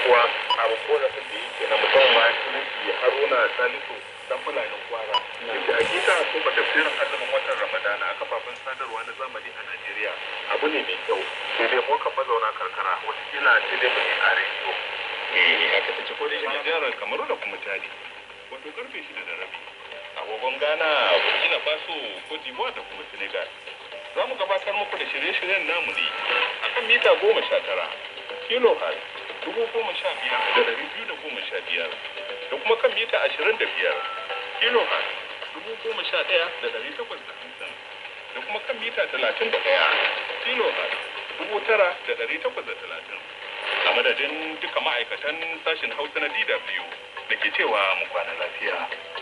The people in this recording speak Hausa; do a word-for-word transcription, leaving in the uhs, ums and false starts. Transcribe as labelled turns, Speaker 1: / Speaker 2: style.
Speaker 1: kuwa abu korafin da yake na musamman ma shi Haruna Salisu dan Fulanin Kwara yake hakika so ba tafsirin azumin watan Ramadana a kafafen sadarwa na zamani a Najeriya abu ne mai kyau sai dai mu kan mazauna karkara wataƙila sai dai mu yi a rediyo eh haka ta ce ko dai shi jihar Kamaru da kuma Chadi wato karfe shida da rabi agogon Ghana, Burkina Faso, Cote d'Ivoire da kuma Senegal za mu gabatar muku da shirye-shiryen namu ne akan mita goma sha tara kilo har dubu goma sha biyar da ɗari biyu da goma sha biyar da kuma kan mita ashirin da biyar kilo har dubu goma sha ɗaya da ɗari takwas da hamsin da kuma kan mita talatin da ɗaya kilo har dubu tara da ɗari takwas da talatin a madadin duka ma'aikatan sashen Hausa na D W da ke cewa mu kwana lafiya.